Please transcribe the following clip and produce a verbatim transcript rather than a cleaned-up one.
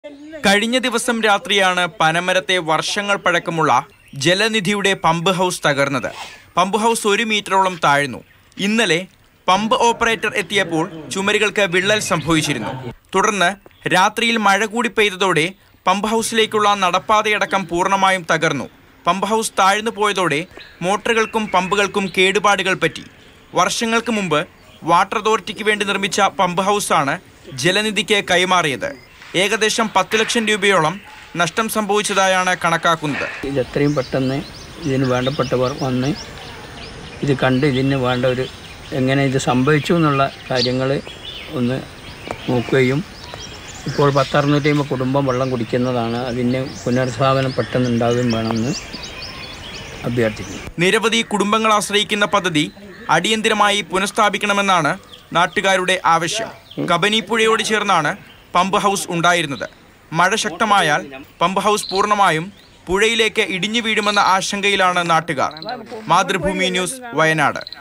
കഴിഞ്ഞ ദിവസം രാത്രിയാണ് പനമരത്തെ വർഷങ്ങൾ പഴക്കമുള്ള ജലനിധിയുടെ പമ്പ് ഹൗസ് തകർന്നത്. പമ്പ് ഹൗസ് ഒരു മീറ്ററോളം താഴ്ന്നു. ഇന്നലെ പമ്പ് ഓപ്പറേറ്റർ എത്തിയപ്പോൾ ചുമരുകൾക്ക് വിള്ളൽ സംഭവിച്ചിരുന്നു. തുടർന്ന് രാത്രിയിൽ മഴ കൂടി പെയ്തതോടെ പമ്പ് ഹൗസിലേക്കുള്ള നടപ്പാതയടക്കം പൂർണ്ണമായും തകർന്നു. പമ്പ് ഹൗസ് താഴ്ന്നു പോയതോടെ മോട്ടറുകൾക്കും പമ്പുകൾക്കും കേടുപാടുകൾ പറ്റി. വർഷങ്ങൾക്ക് മുമ്പ് വാട്ടർ അതോറിറ്റിക്ക് വേണ്ടി നിർമ്മിച്ച പമ്പ് ഹൗസാണ് ജലനിധിക്ക് കൈമാറിയത്. ഏകദേശം പത്ത് ലക്ഷം രൂപയോളം നഷ്ടം സംഭവിച്ചതായാണ് കണക്കാക്കുന്നത്. ഇത് എത്രയും പെട്ടെന്ന് ഇതിന് വേണ്ടപ്പെട്ടവർ വന്ന് ഇത് കണ്ട് ഇതിന് വേണ്ട ഒരു എങ്ങനെ ഇത് സംഭവിച്ചു എന്നുള്ള കാര്യങ്ങൾ ഒന്ന് നോക്കുകയും ഇപ്പോൾ പത്തറുന്നൂറ്റി അമ്പത് കുടുംബം വെള്ളം കുടിക്കുന്നതാണ്. അതിന് പുനർസ്ഥാപനം പെട്ടെന്ന് ഉണ്ടാവുകയും വേണമെന്ന് അഭ്യർത്ഥിക്കുന്നു. നിരവധി കുടുംബങ്ങൾ ആശ്രയിക്കുന്ന പദ്ധതി അടിയന്തിരമായി പുനഃസ്ഥാപിക്കണമെന്നാണ് നാട്ടുകാരുടെ ആവശ്യം. കബനി പുഴയോട് ചേർന്നാണ് പമ്പ് ഹൗസ് ഉണ്ടായിരുന്നത്. മഴ ശക്തമായാൽ പമ്പ് ഹൗസ് പൂർണ്ണമായും പുഴയിലേക്ക് ഇടിഞ്ഞു വീഴുമെന്ന ആശങ്കയിലാണ് നാട്ടുകാർ. മാതൃഭൂമി ന്യൂസ്, വയനാട്.